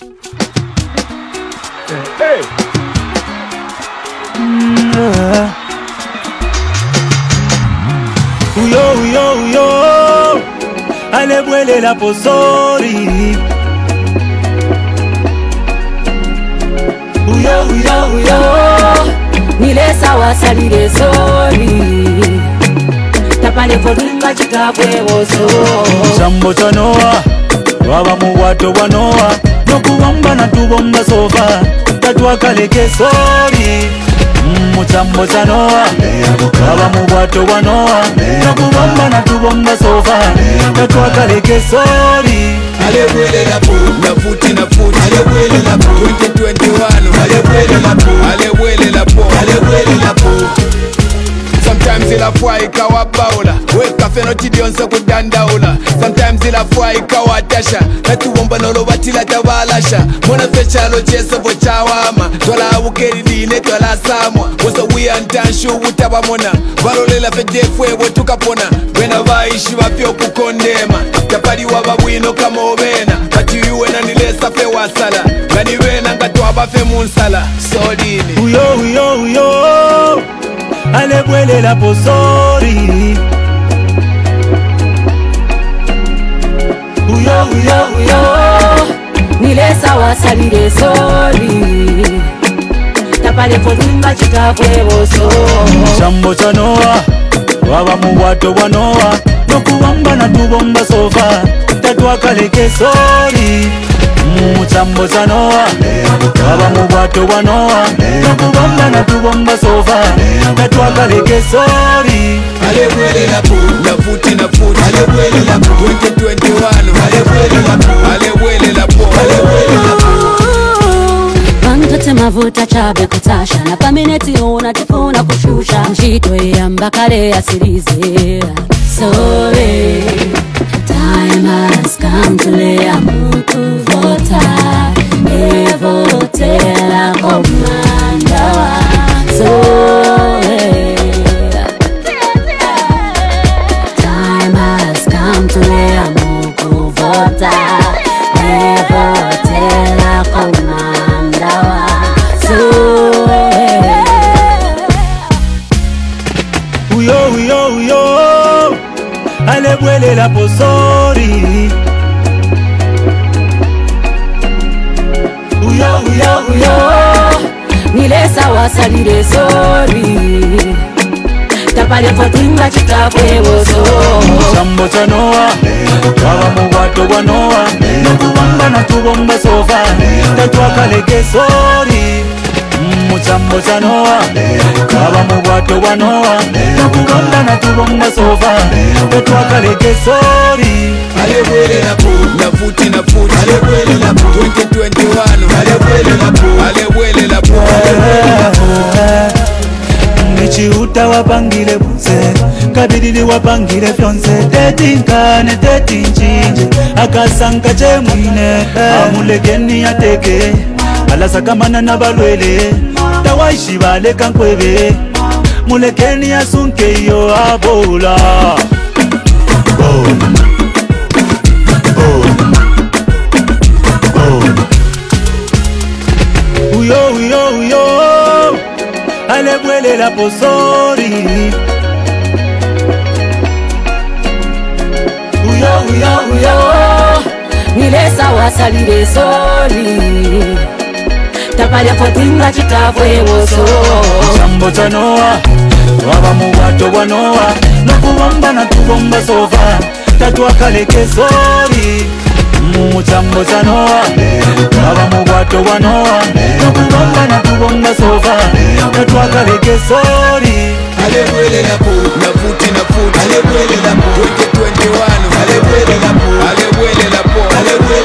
Hey. Uyo alebwele la posori. Uyo nile sawa salire sori. Tapale kodunga chikabwe woso. Chambo cha Noa waba muwato wa Noa, nokubamba na tubomba sofa tatwakaleke sori. Muchambo cha Noa waba muwato wa Noa, nokubamba na tubomba sofa tatwakaleke sori. Alebwele la po, na futi, alebwele la po 2021, alebwele la po, alebwele la po, alebwele la po. Sometimes ila fwa ikawa baula, weka feno chidionsa kudandaula. Sometimes ila fwa ikawa tasha, natuwomba nolo batila tabalasha. Mwana fecha lo cheso po chawama, tola awukeri dine tola samwa. Woso wiantanshu utaba mona, valolela feje fwewo tukapona. Wena vaishi wafyo kukondema, tapari wababwino kama obena. Kati yuwe na nilesa fe wasala, gani wena ngatwa bafe munsala. Sodini Uyo alebwele la posori. Uyo nile sawa salire sori. Tapale kodunga chikabwe woso. Chambo cha Noa waba muwato wa Noa, nokubamba na tubomba sofa tatwakaleke sori. Muchambo cha Noa waba muwato wa Noa, nokubamba na tubomba sofa tatwakaleke sori. alebwele la po, na futi, alebwele la po 2021, alebwele la po, alebwele la po, alebwele la po. Bantote mavuta chabe kutasha, na pamineti unatifuna kushusha. Mshito ya mbakale asirize. Sorry, time has come to lay a mutu vota. Evotela komanda. Sorry, time has come to lay a mutu vota. Evotela komanda. Uyo alebwele la posori. Uyo nile sawa salire sori. Tapale kodunga chikabwe woso. Chambo cha Noa waba muwato wa Noa, nokubamba na tubomba sofa tatwakaleke sori. Muchambo cha Noa waba muwato wa Noa, nokubamba na tubomba sofa tatwakaleke sori. Alebwele la po, na futi, alebwele la po 2021, alebwele la po, alebwele la po. Nichiuta wapangile buze, kabidili wapangile fyonse. Tetinkane tetinchinje, akasanka che mwine. Amulegeni ya teke, alasakamana na balwele. Tawaishi bale kankwebe, mulekeni ya sunke yo abola. Uyo alebwele la posori. Uyo nile sawa salire sori. Tapale kodunga chikabwe woso. Chambo cha Noa waba muwato wa Noa, nokubamba na tubomba sofa tatwakaleke sori. Muchambo cha Noa waba muwato wa Noa, nokubamba na tubomba sofa tatwakaleke sori. Alebwele la po, na futi, alebwele la po 2021, alebwele la po, alebwele la po, alebwele